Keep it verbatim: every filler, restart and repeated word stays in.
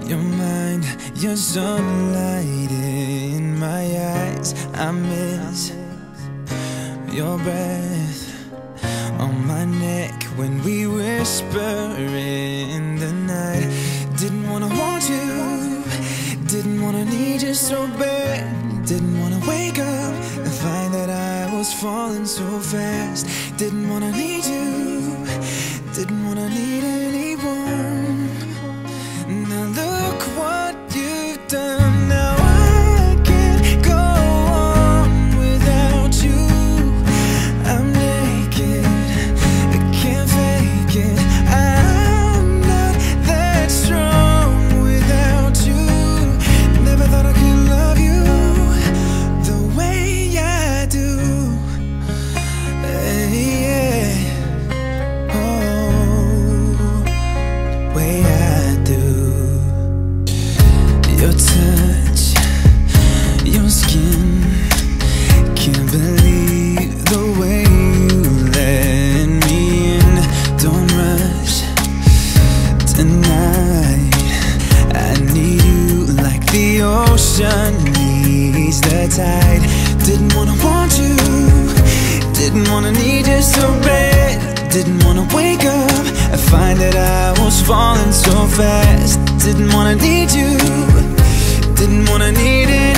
Your mind, your sunlight in my eyes. I miss your breath on my neck when we whisper in the night. Didn't wanna want you, didn't wanna need you so bad. Didn't wanna wake up and find that I was falling so fast. Didn't wanna need you, didn't wanna need anyone. Now look what you've done. Now I can't go on without you. I'm naked, I can't fake it. I'm not that strong without you. Never thought I could love you the way I do. Hey, yeah. Oh, the way I do. Your touch, your skin, can't believe the way you let me in. Don't rush tonight, I need you like the ocean needs the tide. Didn't wanna want you, didn't wanna need you so bad. Didn't wanna wake up and find that I was falling so fast. Didn't wanna need you, didn't wanna need it